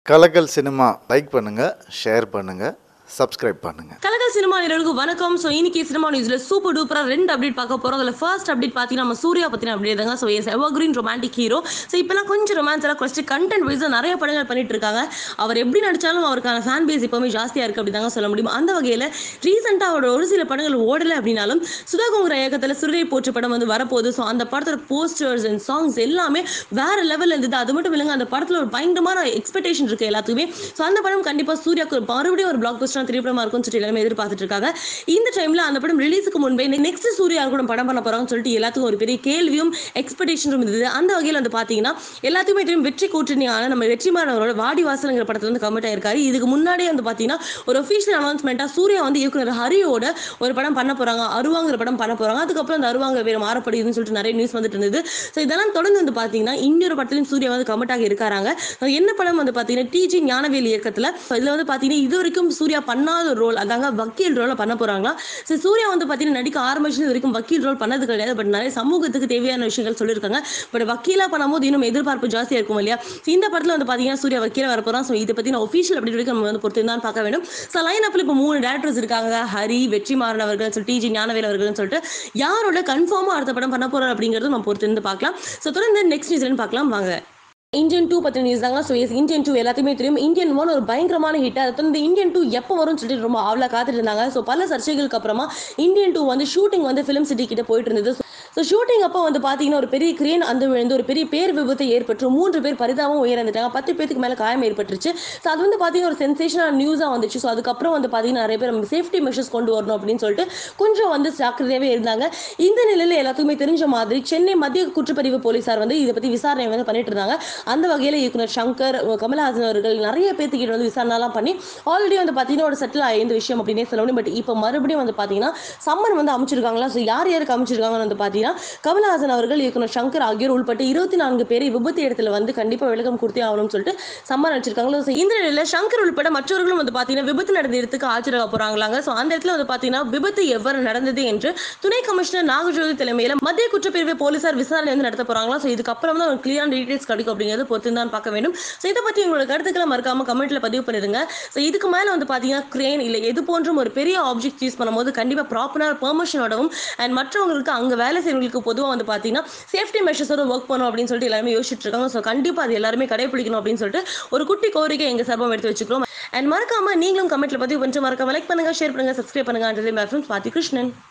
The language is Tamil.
கலக்கல் சினிமா லைக் பண்ணுங்க, ஷேர் பண்ணுங்க, சப்ஸ்கிரைப் பண்ணுங்க. கலக்கல் சினிமா நேயர்களுக்கு வணக்கம். ஸோ இன்னைக்கு சினிமா நியூஸ்ல சூப்பர் டூப்பரா 2 அப்டேட் பார்க்க போறோம். அதில் ஃபர்ஸ்ட் அப்டேட் பார்த்தீங்கன்னா நம்ம சூர்யா பத்தின அப்டேட் தாங்க. So as evergreen romantic hero. So இப்பெல்லாம் கொஞ்சம் ரொமான்ஸ் எல்லாம் குறைச்சி கண்டென்ட் வைஸாக நிறைய படங்கள் பண்ணிட்டு இருக்காங்க. அவர் எப்படி நடிச்சாலும் அவருக்கான ஃபேன் பேஸ் எப்பவுமே ஜாஸ்தியா இருக்கு அப்படி தாங்க சொல்ல முடியும். அந்த வகையில் ரீசெண்டாக அவரோட ஒரு சில படங்கள் ஓடலை அப்படின்னாலும் சுதா கோங்கரா இயக்கத்தில் சிறுகை போற்று படம் வந்து வரப்போகுது. ஸோ அந்த படத்தோட போஸ்டர்ஸ் அண்ட் சாங்ஸ் எல்லாமே வேற லெவலில் இருந்தது. அது மட்டும் இல்லைங்க, அந்த படத்தில் ஒரு பயங்கரமான எக்ஸ்பெக்டேஷன் இருக்கு எல்லாத்துக்குமே. ஸோ அந்த படம் கண்டிப்பாக சூர்யாவுக்கு மறுபடியும் ஒரு பிளாக் பஸ்டர் திரைப்படமா இருக்கும்னு சொல்லிட்டு எல்லாமே எதிர்பார்த்துட்டு இருக்காங்க. இந்த டைம்ல அந்த படம் ரிலீஸுக்கு முன்பே நெக்ஸ்ட் சூர்யா கூட படம் பண்ண போறாங்கன்னு சொல்லிட்டு எல்லாத்துக்கும் ஒரு பெரிய கேள்வியும் எக்ஸ்பெக்டேஷனும் இருந்தது. அந்த வகையில் வந்து பாத்தீங்கன்னா எல்லாத்துக்குமே தெரியும் வெற்றி கூட்டணியான நம்ம வெற்றிமாறன் அவரோட வாடி வாசல்ங்கிற படத்துல வந்து கமிட் ஆயிருக்காரு. இதுக்கு முன்னாடியே வந்து பாத்தீங்கன்னா ஒரு ஒஃபிஷியல் அனௌன்ஸ்மெண்டா சூர்யா வந்து இயக்குனர் ஹரியோட ஒரு படம் பண்ண போறாங்க, அருவாங்கிற படம் பண்ண போறாங்க. அதுக்கப்புறம் அந்த அருவாங்க வேற மாறப்படுதுன்னு சொல்லிட்டு நிறைய நியூஸ் வந்துட்டு இருந்தது. ஸோ இதெல்லாம் தொடர்ந்து வந்து பாத்தீங்கன்னா இன்னொரு படத்திலும் சூர்யா வந்து கமிட் ஆகி இருக்காங்க. என்ன படம் வந்து பாத்தீங்கன்னா டிஜி ஞானவேல் இயக்கத்துல. இதுல வந்து பாத்தீங்கன்னா இது வரைக்கும் சூர்யா பண்ணாத ரோல், அதாங்க வக்கீல் ரோல பண்ண போறாங்களா. சூர்யா வந்து பாத்தீங்கன்னா நடிக்க ஆரம்பிச்சது வரைக்கும் வக்கீல் ரோல் பண்ணது கிடையாது. பட் நிறைய சமூகத்துக்கு தேவையான விஷயங்கள் சொல்லியிருக்காங்க. பட் வக்கீலா பண்ணும்போது இன்னும் எதிர்பார்ப்பு ஜாஸ்தியா இருக்கும் இல்லையா. இந்த படத்துல வந்து பாத்தீங்கன்னா சூர்யா வக்கீலா வரப்போறான். ஸோ இதை பத்தி நான் ஒஃபிஷியல் அப்படி வரைக்கும் நம்ம வந்து பொறுத்து தான் பார்க்க வேண்டும். ஸோ லைன் அப்ல இப்போ 3 டேரக்டர்ஸ் இருக்காங்க. ஹரி, வெற்றிமாறன் அவர்கள், டிஜி ஞானவேல் அவர்கள் சொல்லிட்டு யாரோட கன்ஃபார்மா அடுத்த படம் பண்ண போறாரு அப்படிங்கறது நம்ம பொறுத்து இருந்து பார்க்கலாம். ஸோ தொடர்ந்து நெக்ஸ்ட் நியூஸ் பார்க்கலாம் வாங்க. இந்தியன் 2 பத்தி நியூஸ் தாங்க. ஸோ இந்தியன் 2 எல்லாத்தையுமே தெரியும். இந்தியன் 1 ஒரு பயங்கரமான ஹிட். அதை தொடர்ந்து இந்தியன் 2 எப்போ வரும்னு சொல்லிட்டு ரொம்ப ஆவலா காத்துட்டு இருந்தாங்க. ஸோ பல சர்ச்சைகளுக்கு அப்புறமா இந்தியன் 2 வந்து ஷூட்டிங் வந்து ஃபிலிம் சிட்டி கிட்ட போயிட்டு இருந்தது. ஸோ ஷூட்டிங் அப்போ வந்து பார்த்தீங்கன்னா ஒரு பெரிய கிரேன் அந்த விழுந்து ஒரு பெரிய பேர் விபத்து ஏற்பட்டு 3 பேர் பரிதாபம் உயிரிழந்துட்டாங்க. 10 பேருக்கு மேலே காயம் ஏற்பட்டுருச்சு. ஸோ அது வந்து பார்த்தீங்கன்னா ஒரு சென்சேஷனல் நியூஸாக வந்துச்சு. ஸோ அதுக்கப்புறம் வந்து பார்த்தீங்கன்னா நிறைய பேர் நம்ம சேஃப்டி மெஷர்ஸ் கொண்டு வரணும் அப்படின்னு சொல்லிட்டு கொஞ்சம் வந்து ஜாக்கிரதையாகவே இருந்தாங்க. இந்த நிலையில் எல்லாத்துக்குமே தெரிஞ்ச மாதிரி சென்னை மத்திய குற்றப்பிரிவு போலீசார் வந்து இதை பற்றி விசாரணை வந்து பண்ணிட்டு இருந்தாங்க. அந்த வகையில் இயக்குனர் சங்கர், கமல்ஹாசன் அவர்கள் நிறைய பேர்த்துக்கிட்ட வந்து விசாரணைலாம் பண்ணி ஆல்ரெடி வந்து பார்த்தீங்கன்னா ஒரு செட்டில் ஆயிருந்த விஷயம் அப்படின்னே சொல்ல முடியும். பட் இப்போ மறுபடியும் வந்து பார்த்தீங்கன்னா சம்மன் வந்து அமைச்சிருக்காங்களா. ஸோ யார் யாருக்கு அமைச்சிருக்காங்கன்னு வந்து பார்த்தீங்கன்னா கமல்ஹாசன் அவர்கள், இயக்குனர் சங்கர் ஆகியோர் உள்பட்டு 24 பேரை விபத்து இடத்துல வந்து கண்டிப்பாக விளக்கம் கொடுத்தே ஆகணும்னு சொல்லிட்டு சம்மன் அடிச்சிருக்காங்களா. ஸோ இந்த நிலையில் சங்கர் உள்பட மற்றவர்களும் வந்து பார்த்தீங்கன்னா விபத்து நடந்த இடத்துக்கு ஆஜராக போறாங்களாங்க. ஸோ அந்த இடத்துல வந்து பார்த்தீங்கன்னா விபத்து எவ்வாறு நடந்தது என்று துணை கமிஷனர் நாகஜோதி தலைமையில் மத்திய குற்றப்பிரிவு போலீசார் விசாரணை வந்து நடத்த போறாங்களா. ஸோ இதுக்கப்புறம் தான் ஒரு கிளியரான டீடைல்ஸ் கிடைக்கும் அப்படிங்கிறது பொறுத்து தான் பார்க்க வேண்டும். ஸோ இதை பற்றி உங்களோட கருத்துக்களை மறக்காம கமெண்ட்ல பதிவு பண்ணிடுங்க. ஸோ இதுக்கு மேலே வந்து பார்த்தீங்கன்னா கிரேன் இல்லை எது போன்றும் ஒரு பெரிய ஆப்ஜெக்ட் யூஸ் பண்ணும்போது கண்டிப்பாக ப்ராப்பரான பெர்மிஷனோடவும் அண்ட் மற்றவங்களுக்கு அங்கே வேலை செய்யறவங்களுக்கு பொதுவாக வந்து பார்த்தீங்கன்னா சேஃப்டி மெஷர்ஸோட ஒர்க் பண்ணணும் அப்படின்னு சொல்லிட்டு எல்லாருமே யோசிச்சுட்டு இருக்காங்க. ஸோ கண்டிப்பாக அது எல்லாருமே கடைபிடிக்கணும் அப்படின்னு சொல்லிட்டு ஒரு குட்டி கோரிக்கை எங்கள் சார்பாக எடுத்து வச்சுக்கிறோம். அண்ட் மறக்காம நீங்களும் கமெண்ட்ல பதிவு பண்ணிட்டு மறக்காம லைக் பண்ணுங்க, ஷேர் பண்ணுங்க, சப்ஸ்கிரைப் பண்ணுங்க. பாத்தி கிருஷ்ணன்.